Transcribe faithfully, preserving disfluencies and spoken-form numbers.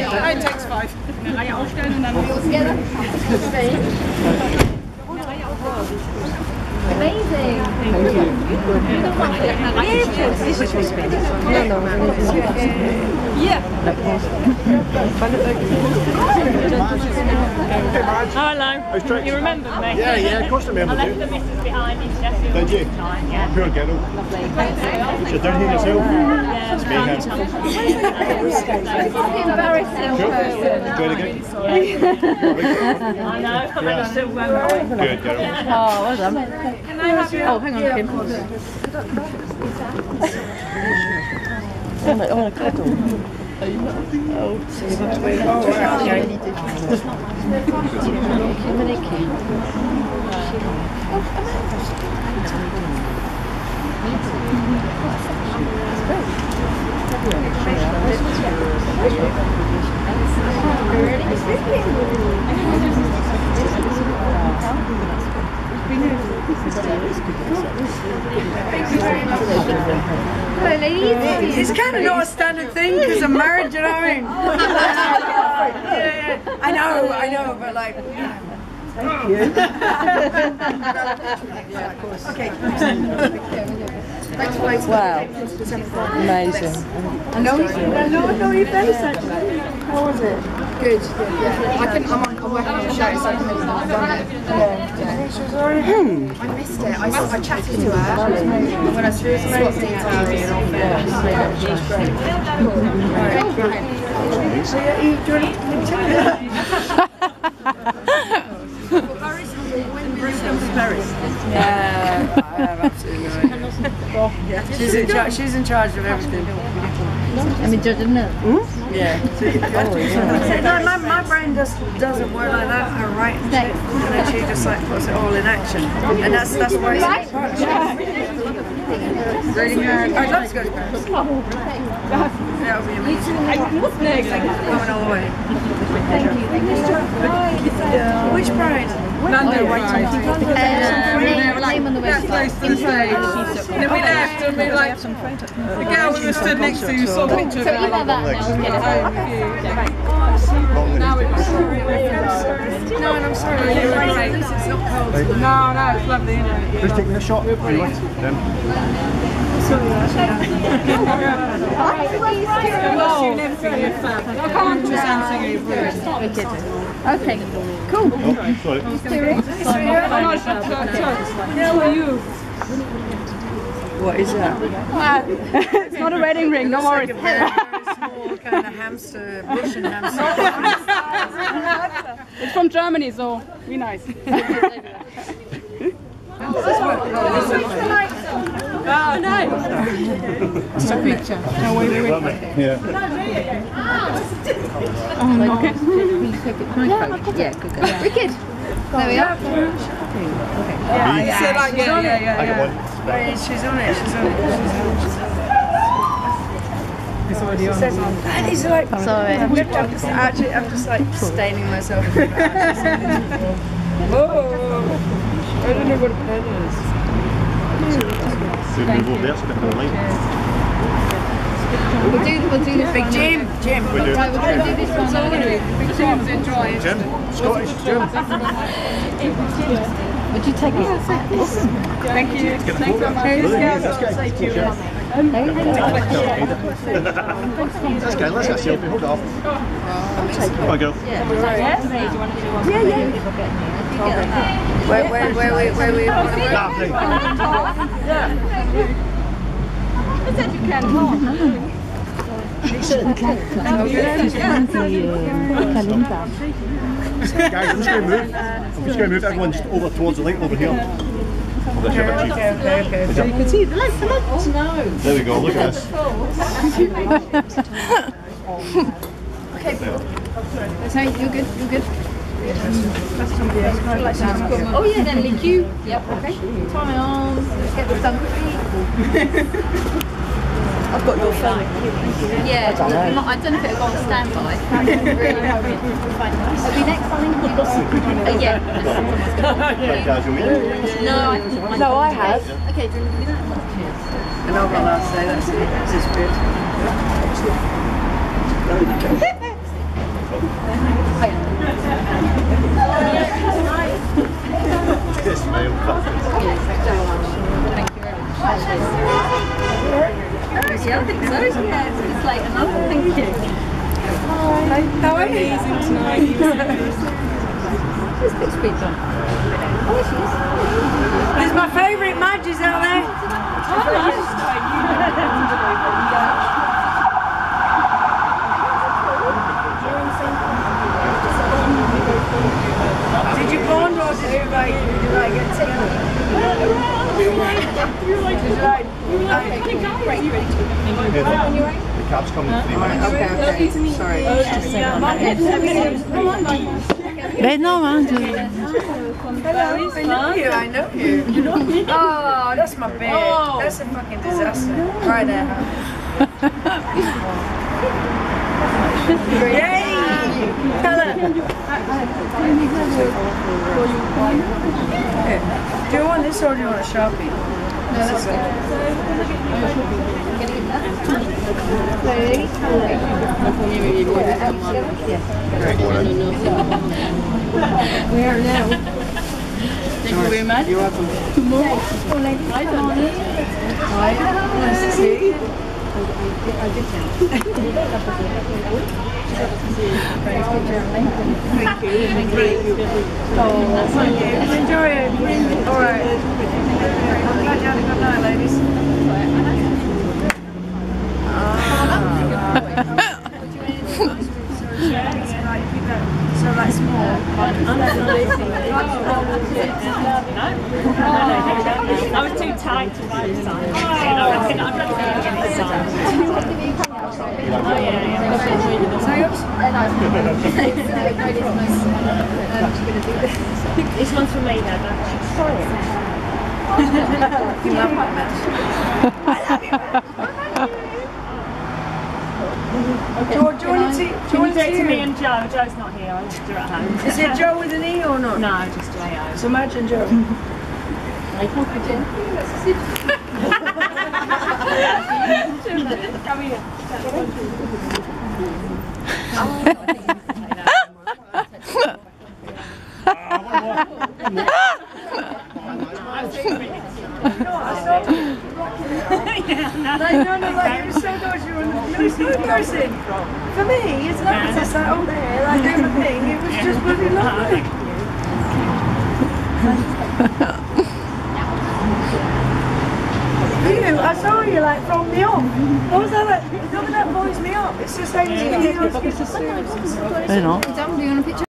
It takes five. Amazing. Thank you. No, no. Yeah. Hello. You remember me? Yeah, yeah, of course I remember. I left the missus behind in Sheffield. Did you? Time, yeah. Poor girl. Lovely. She's down here yourself? Yeah. It's me, hands. Embarrassing person. Good again? I know. I'm still wearing. Good girl. Oh, well done. Oh, hang on, Kim. I want to cuddle. Oh, so you have to wait. Oh, wow. Yeah, you need to. Hello, ladies. It's kind of not a standard thing because I'm married, you know what I mean? Yeah, yeah. I know, I know, but like. Thank you. Yeah, of course. Okay. Thanks for waiting. Wow. Amazing. I know, I know, I know your face actually. How was it? Good. Yeah. I can. I'm, on, I'm working on the show, so I can maybe not run it. Yeah. I missed it. I, I chatted to her when I was through some swap details and all that. So yeah, you do you Paris. Yeah, I am absolutely right. Yeah. She's in charge. She's in charge of everything. I'm in charge of it. Yeah. So you have to no, my, my brain just doesn't work like that. I write and shit, and then she just like puts it all in action, and that's that's why it's in partnership. Really good. I'd love to go to Paris. That would be amazing. Going all the way. Thank you. Thank you. Which bride? London bride. Name on the website. And then we left and we like, the girl who stood next to you saw a picture of So email that and I'll get it. Now it's No, and I'm sorry. You're right. It's not cold. No, no, it's lovely, isn't it? Who's taking a shot? Anyway, them. I can't just answer you. Okay, cool. Oh, sorry. How are you? What is that? It's not a wedding ring, don't worry. It's like a very, very small kind of hamster, Russian hamster. It's from Germany, so be nice. Oh, nice. It's a picture. No, wait, wait, wait. Yeah. Oh, okay. Yeah, good. Wicked. There we are. Yeah, So like, yeah, yeah, yeah, I got yeah. one. Right, she's on it, she's on it, she's on it. It's already on. And he's like, Sorry. I'm just, I'm just actually, I'm just like staining myself. Oh, I don't know what a pen is. Thank you. We'll do, we'll do this Big one. Jim, Jim. We do. Right, we're going to do this one. Big Jim's enjoying. Jim? Scottish Jim? Would you take this? Thank you. Thanks so much. Say to you. Let's go, let's get a selfie, hold it off. Come on, girl. Yeah, yeah. Where, where, where, where, where we want to work? Lovely. I said you can. Guys, I'm just going to move. I'm just going to move everyone just over towards the light over here. Over Okay, okay, okay, okay. So you can see the lights, the lights. No. There we go, look at this. Okay. So you're good, you're good. Oh yeah, then link you. Yep, okay. Tie my arms, let's get this done quickly. I've got your phone. Yeah, I don't know, I don't know if it'll go on standby. Really hurry. It'll be next time. Uh, yeah. No, I think No, I have. Okay, do you want to do that? Cheers. And I'll go last day, that's it. This is good. amazing tonight. There's my favourite Madges out there. Did you bond or did you like, did you like get together? You're like, did you like, The cab's coming in three minutes. okay, okay, sorry. Ben no man. Hello, I know you, I know you. You know me? Oh, that's my beard. Oh. That's a fucking disaster. Right there. Yay! Hello. Do you want this or do you want a Sharpie? No, that's good. We are now. Thank you very much. You're welcome. Hi, Tony. Hi, nice to see you. Thank you. Thank you. Oh, thank you. Enjoy it. All right. I'm glad you had a good night, ladies. So like small. I was too tight to buy this sign. I reckon I'm ready to get this sign. This one's for me now, don't you? Sorry. You love my match. I love you. Okay. Do, you, do you want to see? Do you want to to me and Joe? Joe's not here. I'll just do it at home. Is it Joe with an E or not? No, just J O. So imagine Joe. Come here. No, no, no, like you were so dodgy, you were so embarrassing. For me, it's not just like over there, like doing my thing, it was just bloody lovely. You, I saw you like from me up. What was that like? Look at that voice me up. It's just like, it's just I know. Done, do you want a picture?